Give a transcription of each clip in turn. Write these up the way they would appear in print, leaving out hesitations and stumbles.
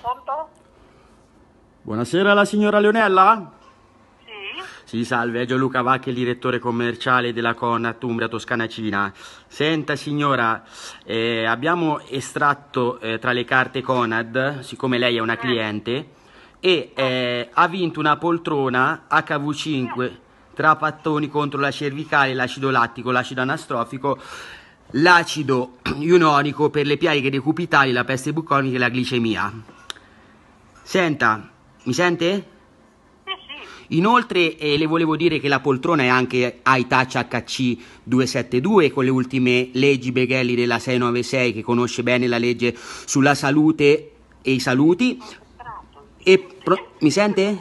Pronto? Buonasera, la signora Leonella? Sì? Sì, salve, è Gianluca Vacchi, il direttore commerciale della Conat Umbria Toscana Cina. Senta signora, abbiamo estratto tra le carte Conad, siccome lei è una cliente, e ha vinto una poltrona HV5 tra pattoni contro la cervicale, l'acido lattico, l'acido anastrofico, l'acido ionico per le piaghe decupitali, la peste buconica e la glicemia. Senta, mi sente? Sì, sì. Inoltre le volevo dire che la poltrona è anche iTouch HC 272 con le ultime leggi Beghelli della 696, che conosce bene la legge sulla salute e i saluti. Mi sente?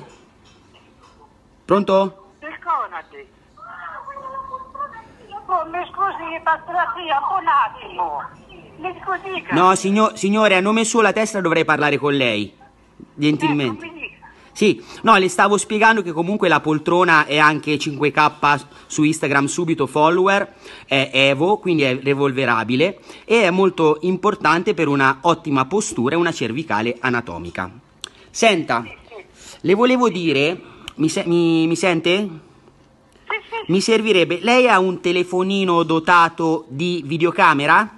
Pronto? Del Conad. Oh, mi scusi, passerà un attimo. Mi scusi. No, signore, a nome suo la testa dovrei parlare con lei. Gentilmente. Mi dica. Sì, no, le stavo spiegando che comunque la poltrona è anche 5K su Instagram, subito follower, è Evo, quindi è revolverabile e è molto importante per una ottima postura e una cervicale anatomica. Senta, le volevo dire, mi sente? Sì, sì. Mi servirebbe, lei ha un telefonino dotato di videocamera?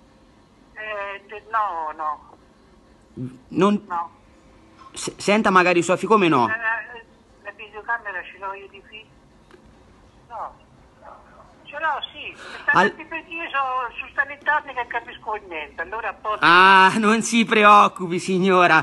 No, Non, no. senta magari sua figlia, come no? La videocamera ce l'ho io di qui? No. Ce l'ho, sì. Perché io sono su sanitaria che capisco niente, allora posso... Ah, non si preoccupi signora,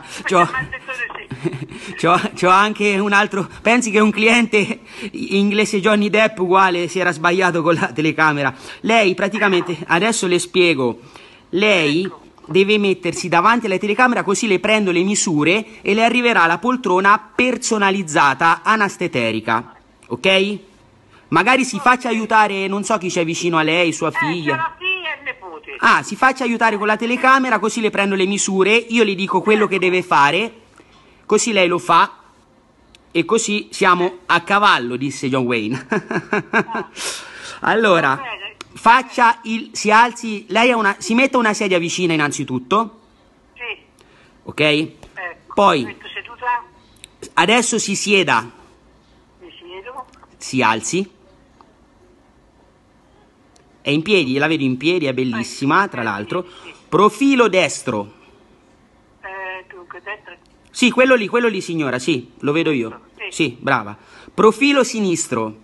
c'ho anche un altro, pensi che un cliente inglese Johnny Depp uguale si era sbagliato con la telecamera. Lei praticamente, adesso le spiego, lei deve mettersi davanti alla telecamera così le prendo le misure e le arriverà la poltrona personalizzata anasteterica, ok? Magari si faccia aiutare, non so chi c'è vicino a lei, sua figlia. C'è la figlia e il nipote. Ah, si faccia aiutare con la telecamera, così le prendo le misure, io le dico quello che deve fare, così lei lo fa e così siamo a cavallo, disse John Wayne. Allora, si alzi, lei si metta una sedia vicina innanzitutto, Sì. ok? Ecco. Poi, Metto seduta. adesso si sieda, Mi siedo. si alzi. È in piedi, la vedo in piedi, è bellissima, tra l'altro. Profilo destro. Dunque, destra. Sì, quello lì, signora, sì, lo vedo io. Sì, brava. Profilo sinistro.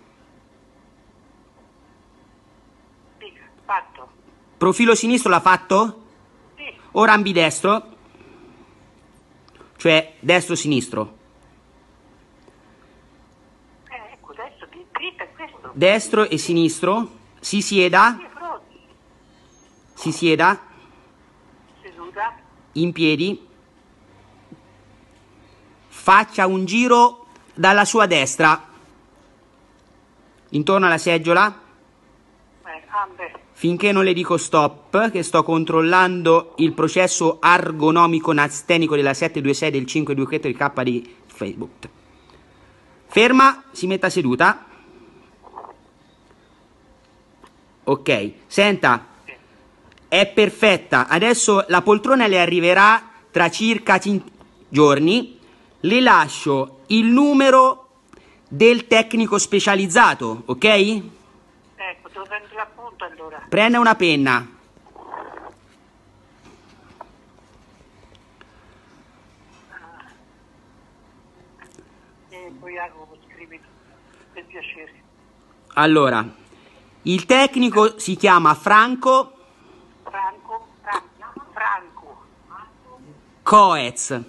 Dica, fatto. Profilo sinistro l'ha fatto? Sì. Ora ambidestro. Cioè, destro-sinistro. Ecco, adesso che dritto è questo? Destro e sinistro. Si sieda. Sì, pronto. Si sieda. Seduta. In piedi. Faccia un giro dalla sua destra. Intorno alla seggiola. Ambe. Finché non le dico stop, che sto controllando il processo argonomico nastenico della 726 del 527 del K di Facebook. Ferma, si metta seduta. Ok, senta, è perfetta. Adesso la poltrona le arriverà tra circa 5 giorni. Le lascio il numero del tecnico specializzato, ok? Ecco, devo prendere l'appunto allora. Prenda una penna. E poi Jacopo scrivi per piacere. Allora, il tecnico si chiama Franco Franco. Coez.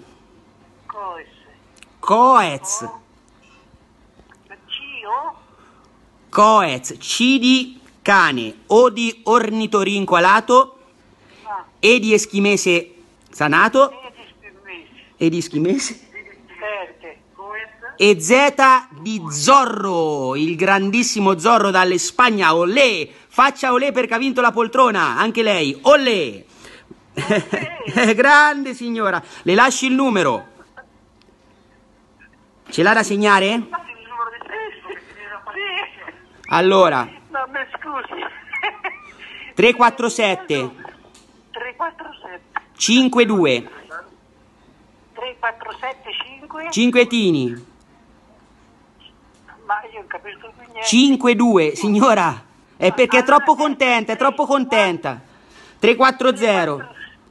Coes. Coez. Cio. Coez. C di cane, O di ornitorinco alato, E di eschimese sanato, E di eschimese, Verde. Coes. e Z di Zorro, il grandissimo Zorro dalle Spagna. Olè! Faccia olè perché ha vinto la poltrona, anche lei. Olè! Grande signora, le lasci il numero. Ce l'ha da segnare? Il numero di telefono. Sì. Allora, No, mi scusi. 347 347. 52 347. 3475. 5 Tini. Ma io non capisco più niente. 5-2, signora. È perché è troppo contenta, è troppo contenta. 340.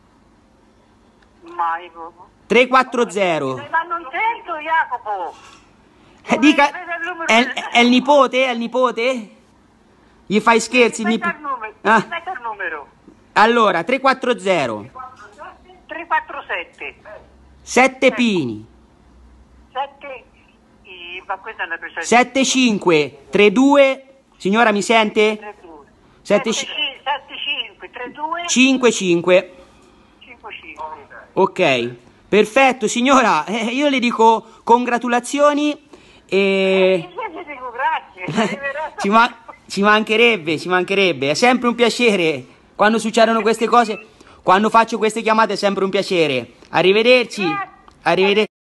Ma io... 340. Ma non sento, Jacopo. Dica, Vede il numero. è il nipote? È il nipote? Gli fai scherzi il Metta nipote? il numero. Ah, Metta il numero. allora, 340. 347. 7 Pini. 7. Ma questa è una persona. 75 32. Signora, mi sente? 75 32 55. 55. Ok, perfetto, signora. Io le dico congratulazioni e Io ti dico grazie. ci mancherebbe. È sempre un piacere quando succedono queste cose. Quando faccio queste chiamate è sempre un piacere. Arrivederci. Arrivederci.